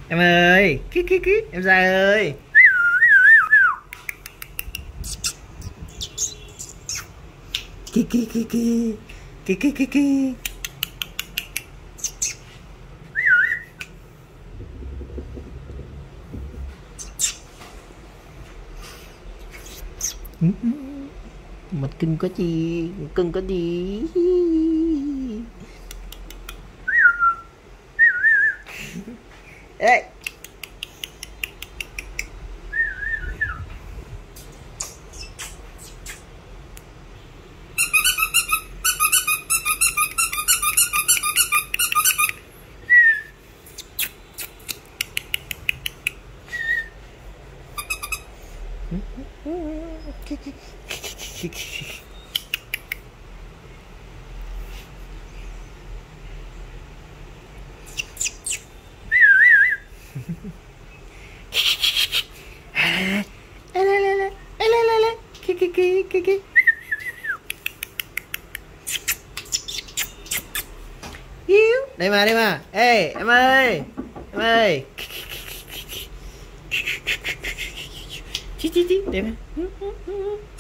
Em ơi, em dài ơi. Ki ki ki ki. Ki ki ki ki. Mặt cưng có gì? Cưng có gì? Ê. Đây mà ê em ơi, em ơi. Đây mà.